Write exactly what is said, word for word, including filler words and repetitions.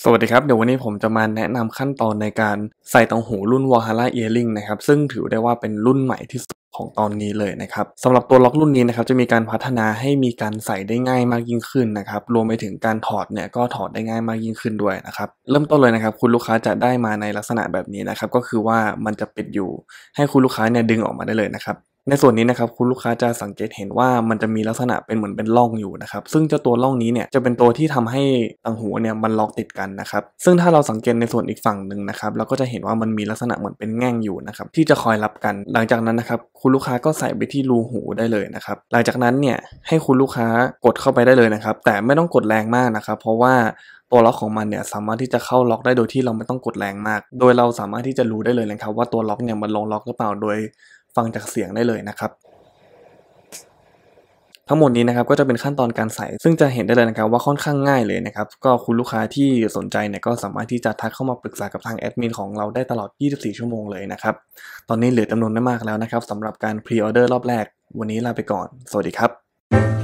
สวัสดีครับเดี๋ยววันนี้ผมจะมาแนะนำขั้นตอนในการใส่ต่างหูรุ่น Valhalla Earring นะครับซึ่งถือได้ว่าเป็นรุ่นใหม่ที่สุดของตอนนี้เลยนะครับสำหรับตัวล็อกรุ่นนี้นะครับจะมีการพัฒนาให้มีการใส่ได้ง่ายมากยิ่งขึ้นนะครับรวมไปถึงการถอดเนี่ยก็ถอดได้ง่ายมากยิ่งขึ้นด้วยนะครับเริ่มต้นเลยนะครับคุณลูกค้าจะได้มาในลักษณะแบบนี้นะครับก็คือว่ามันจะปิดอยู่ให้คุณลูกค้าเนี่ยดึงออกมาได้เลยนะครับในส่วนนี้นะครับคุณลูกค้าจะสังเกตเห็นว่ามันจะมีลักษณะเป็นเหมือนเป็นร่องอยู่นะครับซึ่งเจ้าตัวร่องนี้เนี่ยจะเป็นตัวที่ทำให้ต่างหูเนี่ยมันล็อกติดกันนะครับซึ่งถ้าเราสังเกตในส่วนอีกฝั่งหนึ่งนะครับเราก็จะเห็นว่ามันมีลักษณะเหมือนเป็นแง่งอยู่นะครับที่จะคอยรับกันหลังจากนั้นนะครับคุณลูกค้าก็ใส่ไปที่รูหูได้เลยนะครับหลังจากนั้นเนี่ยให้คุณลูกค้ากดเข้าไปได้เลยนะครับแต่ไม่ต้องกดแรงมากนะครับเพราะว่าตัวล็อกของมันเนี่ยสามารถที่จะเข้าล็อกได้โดยที่เราไม่ต้องกดแรงมากโดยเราสามารถที่จะรู้ได้เลยนะครับว่าตัวล็อกเนี่ยมันลงล็อกหรือเปล่าโดยฟังจากเสียงได้เลยนะครับทั้งหมดนี้นะครับก็จะเป็นขั้นตอนการใส่ซึ่งจะเห็นได้เลยนะครับว่าค่อนข้างง่ายเลยนะครับก็คุณลูกค้าที่สนใจเนี่ยก็สามารถที่จะทักเข้ามาปรึกษากับทางแอดมินของเราได้ตลอดยี่สิบสี่ชั่วโมงเลยนะครับตอนนี้เหลือจำนวนไม่มากแล้วนะครับสำหรับการพรีออเดอร์รอบแรกวันนี้ลาไปก่อนสวัสดีครับ